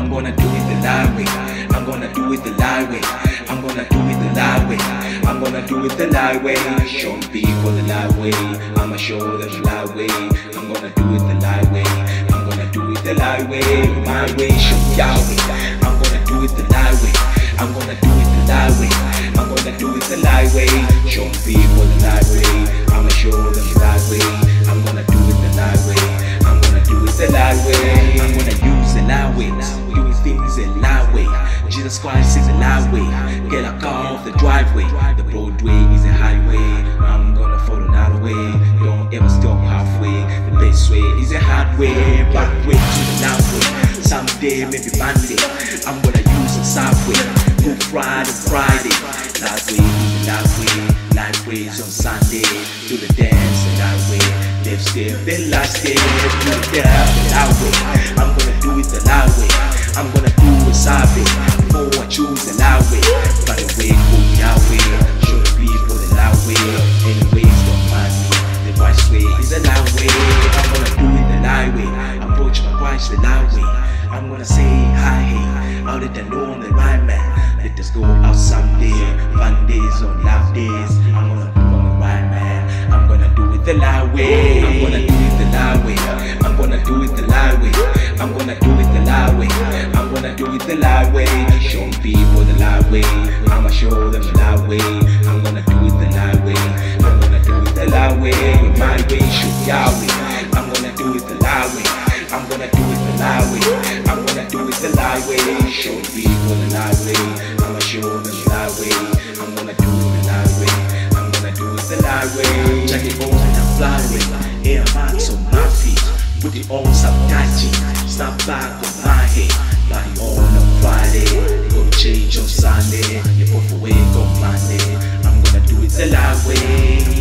I'm gonna do it the light way. I'm gonna do it the light way. I'm gonna do it the light way. I'm gonna do it the light way. Show people the light way. I'ma show them the light way. I'm gonna do it the light way. I'm gonna do it the light way. My way, show Yahweh. I'm gonna do it the light way. I'm gonna do it the light way. I'm gonna do it the light way. Show people the light way. I'ma show them the light way. I'm gonna do it the light way. I'm gonna do it the light way. I'm gonna use the light way. Doing things the light way. Jesus Christ is the light way. Get a car off the driveway. The Broadway is a highway. I'm gonna follow another way. Don't ever stop halfway. The best way is a hard way. Back way to the light way. Someday, maybe Monday, I'm gonna use a subway. Good Friday. Light way, light way. Light ways on Sunday. Do the dance the light way. Left step, then last step. Do the dance the light way. I'm gonna do it the light way. I'm gonna do a survey before I choose the light way. By the way, go Yahweh. Show the people the light way. Anyways, don't mind me. The right way is the light way. I'm gonna do it the light way. Approach my wife the light way. I'm gonna say hi, hey, out of the know I'm the right man. Let us go out someday, fun days or love days. I'm gonna do it the right man. I'm gonna do it the light way. I'm gonna do it the light way. I'm gonna do it the light way. I'm gonna do it the light way. I'm gonna do it the light way. Show people the light way. I'ma show them the light way. I'm gonna do it the light way. I'm gonna do it the light way. My way, show Yahweh. I'm gonna do it the light way. I'm gonna do it the light way. I'm gonna do it the light way. Show people the light way. I'ma show them the light way. I'm gonna do it the light way. I'm gonna do it the light way. Check it out and I'm flying. Air marks on my feet. With the own subtitling. Snap back on my head. Body on Friday. Go change on Sunday. You put away on Monday. I'm gonna do it the light way.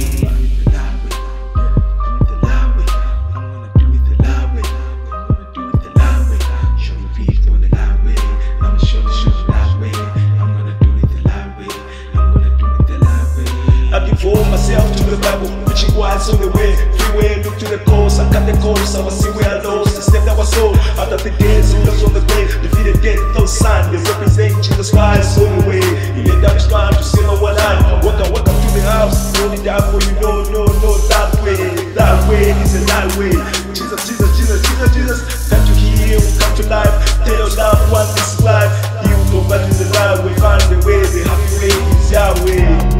Myself to the Bible, preaching wise on the way. Freeway, look to the coast, I cut the coast, I was see where I lost, the step that was sold. Out of the days, he lost on the grave, defeated death on Sunday, represent Jesus Christ on the way. He laid down his crown to save our life. Welcome to the house, only die for you, no, that way is a that way. Jesus, come to heal, come to life, tell your loved one this is life. You go back to the light way, find the way, the happy way is Yahweh.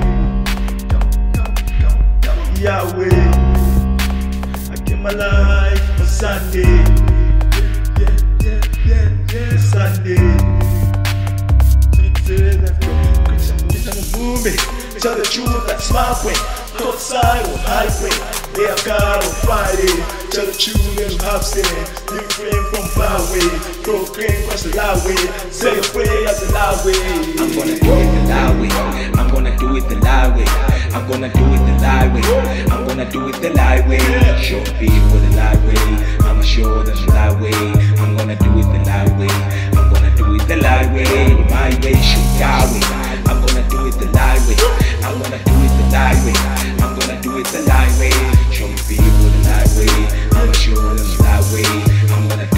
Yahweh, I give my life on Sunday. Sunday. Tell the truth, that's my way. Outside or highway, they are God on Friday. Tell the children who have sinned, refrain from byway. Proclaim Christ the loud way. Say your prayers the loud way. I'm gonna do it the loud way. I'm gonna do it the loud way. I'm gonna do it the light way. I'm gonna do it the light way. Show people the light way. I'ma show them the light way. I'm gonna do it the light way. I'm gonna do it the light way. My way, show Yahweh. I'm gonna do it the light way. I'm gonna do it the light way. I'm gonna do it the light way. Show people the light way. I'ma show them the light way. I'm gonna